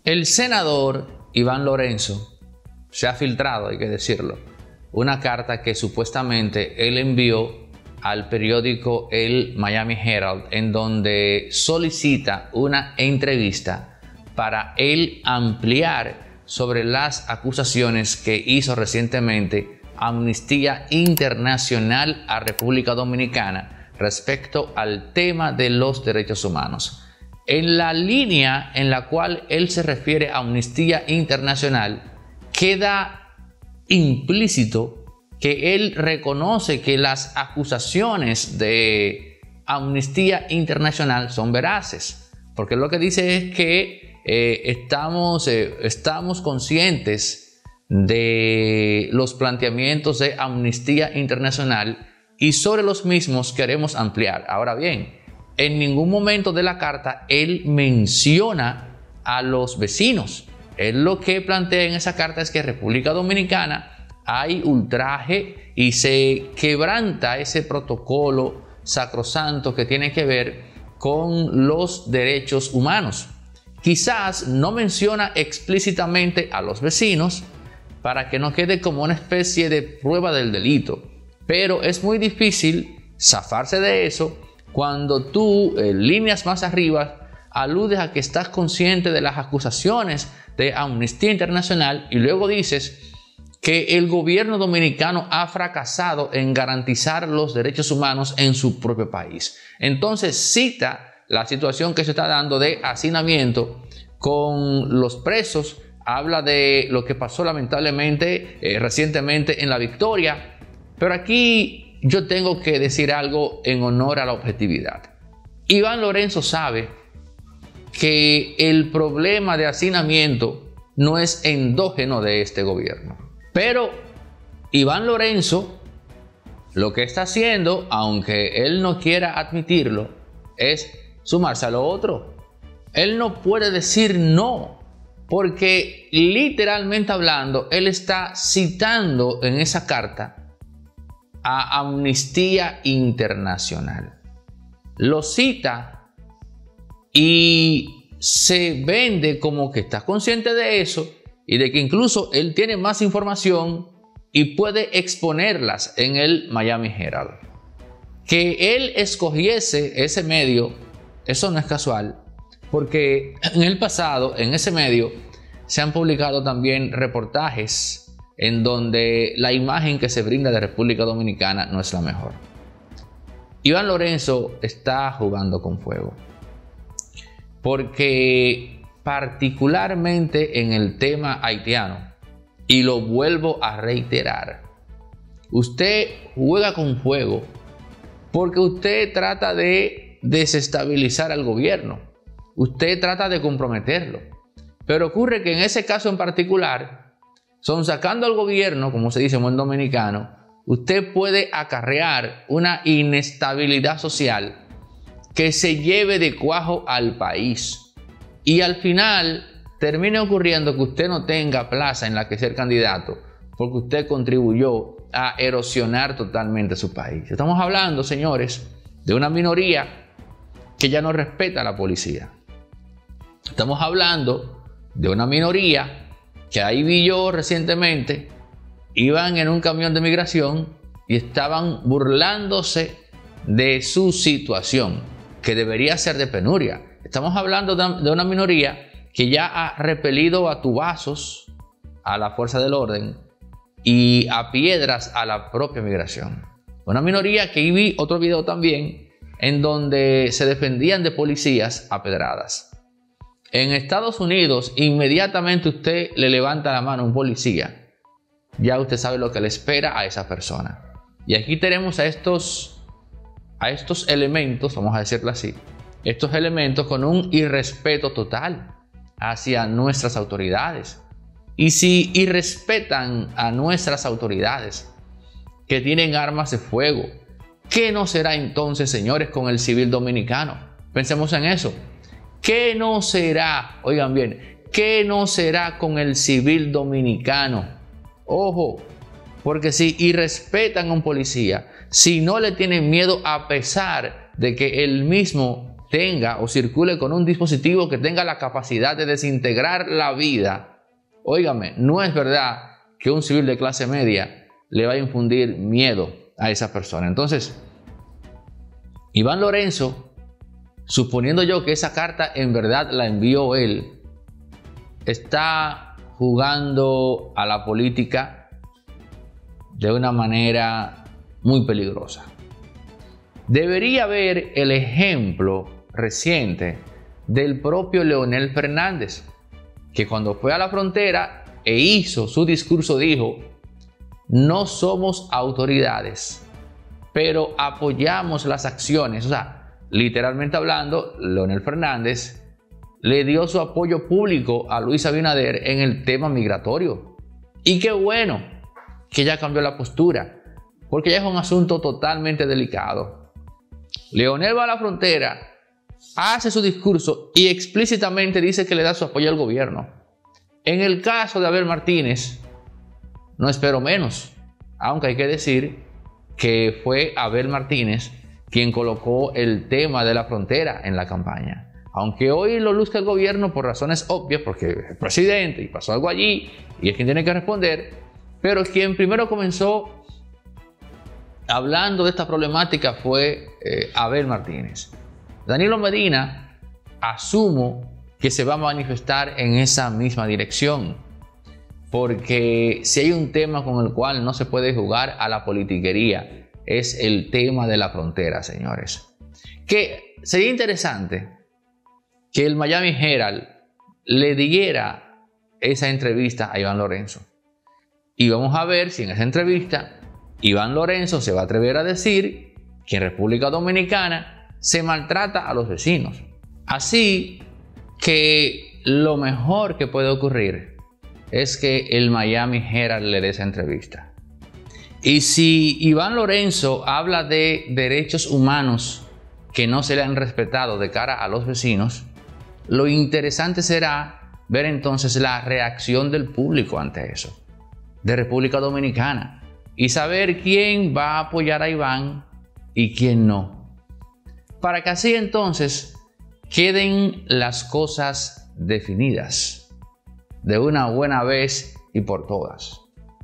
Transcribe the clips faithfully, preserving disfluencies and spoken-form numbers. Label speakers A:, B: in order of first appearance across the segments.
A: El senador Iván Lorenzo se ha filtrado, hay que decirlo, una carta que supuestamente él envió al periódico el Miami Herald, en donde solicita una entrevista para él ampliar sobre las acusaciones que hizo recientemente Amnistía Internacional a República Dominicana respecto al tema de los derechos humanos. En la línea en la cual él se refiere a Amnistía Internacional, queda implícito que él reconoce que las acusaciones de Amnistía Internacional son veraces, porque lo que dice es que eh, estamos, eh, estamos conscientes de los planteamientos de Amnistía Internacional y sobre los mismos queremos ampliar. Ahora bien, en ningún momento de la carta él menciona a los vecinos. Él lo que plantea en esa carta es que en República Dominicana hay ultraje y se quebranta ese protocolo sacrosanto que tiene que ver con los derechos humanos. Quizás no menciona explícitamente a los vecinos para que no quede como una especie de prueba del delito, pero es muy difícil zafarse de eso cuando tú, en líneas más arriba, aludes a que estás consciente de las acusaciones de Amnistía Internacional y luego dices que el gobierno dominicano ha fracasado en garantizar los derechos humanos en su propio país. Entonces cita la situación que se está dando de hacinamiento con los presos, habla de lo que pasó lamentablemente eh, recientemente en La Victoria, pero aquí yo tengo que decir algo en honor a la objetividad. Iván Lorenzo sabe que el problema de hacinamiento no es endógeno de este gobierno. Pero Iván Lorenzo lo que está haciendo, aunque él no quiera admitirlo, es sumarse a lo otro. Él no puede decir no, porque literalmente hablando, él está citando en esa carta a Amnistía Internacional. Lo cita y se vende como que está consciente de eso y de que incluso él tiene más información y puede exponerlas en el Miami Herald. Que él escogiese ese medio, eso no es casual, porque en el pasado, en ese medio, se han publicado también reportajes en donde la imagen que se brinda de República Dominicana no es la mejor. Iván Lorenzo está jugando con fuego, porque particularmente en el tema haitiano, y lo vuelvo a reiterar, usted juega con fuego porque usted trata de desestabilizar al gobierno, usted trata de comprometerlo, pero ocurre que en ese caso en particular, son sacando al gobierno, como se dice en buen dominicano, usted puede acarrear una inestabilidad social que se lleve de cuajo al país. Y al final termina ocurriendo que usted no tenga plaza en la que ser candidato, porque usted contribuyó a erosionar totalmente su país. Estamos hablando, señores, de una minoría que ya no respeta a la policía. Estamos hablando de una minoría que ahí vi yo recientemente, iban en un camión de migración y estaban burlándose de su situación, que debería ser de penuria. Estamos hablando de una minoría que ya ha repelido a tubazos a la fuerza del orden y a piedras a la propia migración. Una minoría que vi otro video también en donde se defendían de policías a pedradas. En Estados Unidos, inmediatamente usted le levanta la mano a un policía, ya usted sabe lo que le espera a esa persona. Y aquí tenemos a estos, a estos elementos, vamos a decirlo así, estos elementos con un irrespeto total hacia nuestras autoridades. Y si irrespetan a nuestras autoridades que tienen armas de fuego, ¿qué no será entonces, señores, con el civil dominicano? Pensemos en eso. ¿Qué no será, oigan bien, qué no será con el civil dominicano? Ojo, porque si irrespetan a un policía, si no le tienen miedo a pesar de que el mismo tenga o circule con un dispositivo que tenga la capacidad de desintegrar la vida, óigame, no es verdad que un civil de clase media le va a infundir miedo a esa persona. Entonces, Iván Lorenzo, suponiendo yo que esa carta en verdad la envió él, está jugando a la política de una manera muy peligrosa. Debería ver el ejemplo reciente del propio Leonel Fernández, que cuando fue a la frontera e hizo su discurso dijo: no somos autoridades, pero apoyamos las acciones. O sea, literalmente hablando, Leonel Fernández le dio su apoyo público a Luis Abinader en el tema migratorio. Y qué bueno que ya cambió la postura, porque ya es un asunto totalmente delicado. Leonel va a la frontera, hace su discurso y explícitamente dice que le da su apoyo al gobierno. En el caso de Abel Martínez, no espero menos, aunque hay que decir que fue Abel Martínez quien colocó el tema de la frontera en la campaña. Aunque hoy lo luzca el gobierno por razones obvias, porque es el presidente y pasó algo allí y es quien tiene que responder, pero quien primero comenzó hablando de esta problemática fue eh, Abel Martínez. Danilo Medina, asumo que se va a manifestar en esa misma dirección, porque si hay un tema con el cual no se puede jugar a la politiquería, es el tema de la frontera, señores. Que sería interesante que el Miami Herald le diera esa entrevista a Iván Lorenzo. Y vamos a ver si en esa entrevista Iván Lorenzo se va a atrever a decir que en República Dominicana se maltrata a los vecinos. Así que lo mejor que puede ocurrir es que el Miami Herald le dé esa entrevista. Y si Iván Lorenzo habla de derechos humanos que no se le han respetado de cara a los vecinos, lo interesante será ver entonces la reacción del público ante eso, de República Dominicana, y saber quién va a apoyar a Iván y quién no, para que así entonces queden las cosas definidas de una buena vez y por todas.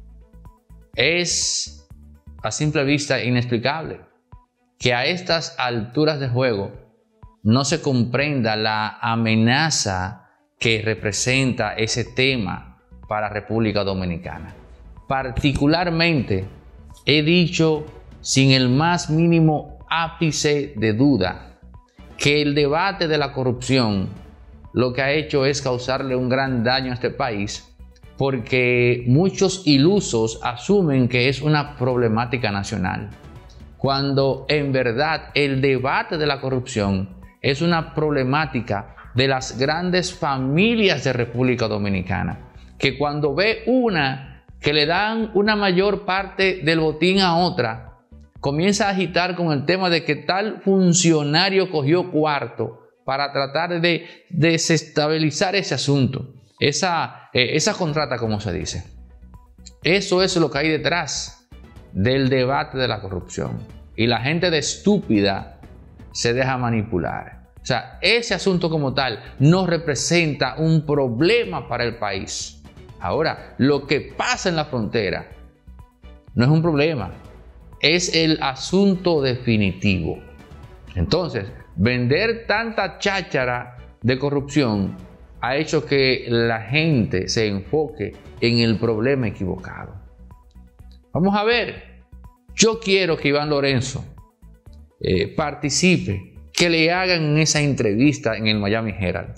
A: Es a simple vista inexplicable que a estas alturas de juego no se comprenda la amenaza que representa ese tema para República Dominicana. Particularmente, he dicho sin el más mínimo ápice de duda que el debate de la corrupción lo que ha hecho es causarle un gran daño a este país, porque muchos ilusos asumen que es una problemática nacional, cuando en verdad el debate de la corrupción es una problemática de las grandes familias de República Dominicana, que cuando ve una que le dan una mayor parte del botín a otra, comienza a agitar con el tema de que tal funcionario cogió cuarto para tratar de desestabilizar ese asunto, esa, eh, esa contrata, como se dice. Eso es lo que hay detrás del debate de la corrupción. Y la gente de estúpida se deja manipular. O sea, ese asunto como tal no representa un problema para el país. Ahora, lo que pasa en la frontera no es un problema, es el asunto definitivo. Entonces, vender tanta cháchara de corrupción ha hecho que la gente se enfoque en el problema equivocado. Vamos a ver. Yo quiero que Iván Lorenzo eh, participe, que le hagan esa entrevista en el Miami Herald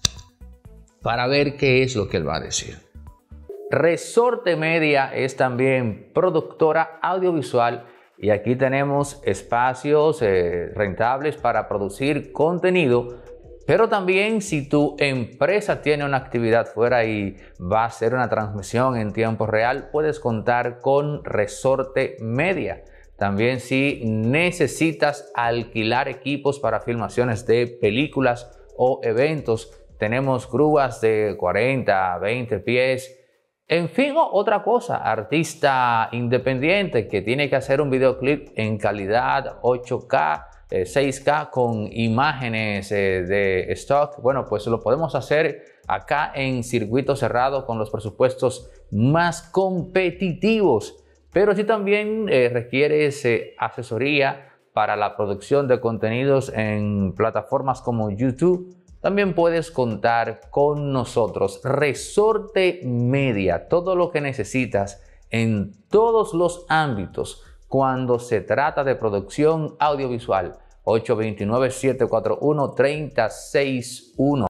A: para ver qué es lo que él va a decir. Resorte Media es también productora audiovisual y aquí tenemos espacios eh, rentables para producir contenido, pero también si tu empresa tiene una actividad fuera y va a hacer una transmisión en tiempo real, puedes contar con Resorte Media. También si necesitas alquilar equipos para filmaciones de películas o eventos, tenemos grúas de cuarenta, veinte pies. En fin, otra cosa, artista independiente que tiene que hacer un videoclip en calidad ocho K, eh, seis K con imágenes eh, de stock, bueno, pues lo podemos hacer acá en circuito cerrado con los presupuestos más competitivos. Pero si también eh, requieres eh, asesoría para la producción de contenidos en plataformas como YouTube, también puedes contar con nosotros. Resorte Media, todo lo que necesitas en todos los ámbitos cuando se trata de producción audiovisual. ocho dos nueve, siete cuatro uno, tres cero seis uno.